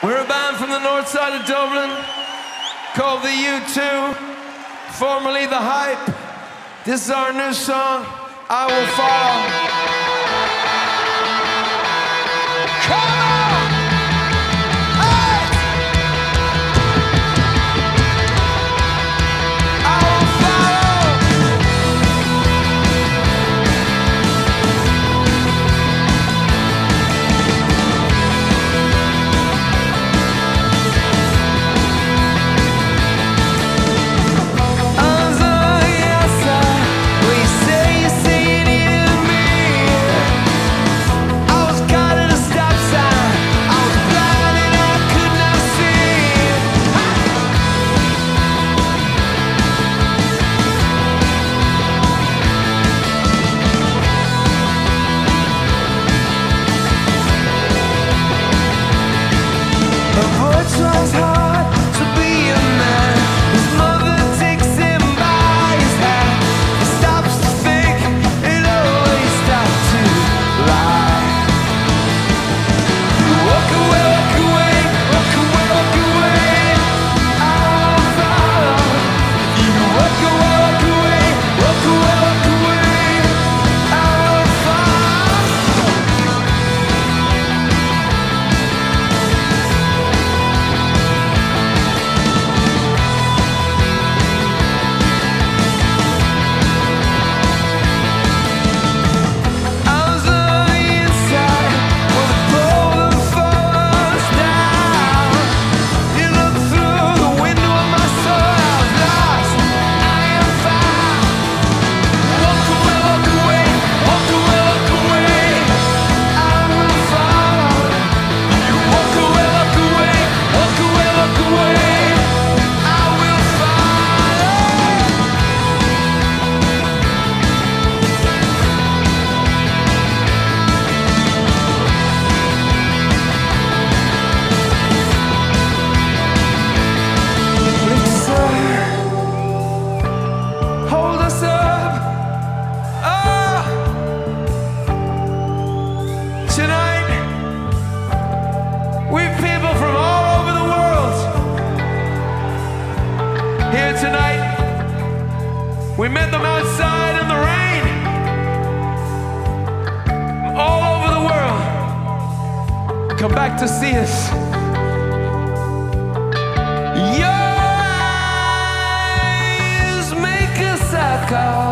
We're a band from the north side of Dublin called the U2, formerly The Hype. This is our new song, I Will Follow. Tries hard to be a man. His mother takes him by his hand. He stops to think, it always stops to lie. Walk away, walk away, walk away, walk away. I'll follow. You walk away, walk away, walk away, walk away. I'll follow. Tonight, we've people from all over the world here tonight. We met them outside in the rain, all over the world. Come back to see us. Your eyes make a circle.